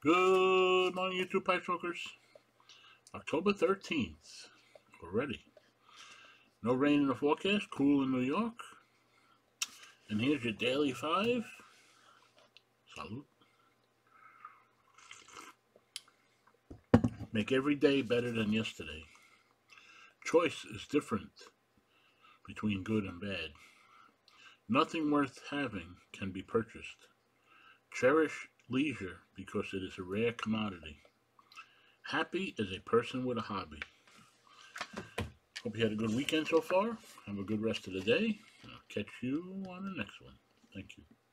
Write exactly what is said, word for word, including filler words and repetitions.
Good morning, YouTube Pipe Smokers. October thirteenth already. No rain in the forecast, cool in New York. And here's your daily five. Salute. Make every day better than yesterday. Choice is different between good and bad. Nothing worth having can be purchased. Cherish leisure because it is a rare commodity. Happy is a person with a hobby. Hope you had a good weekend so far. Have a good rest of the day. I'll catch you on the next one. Thank you.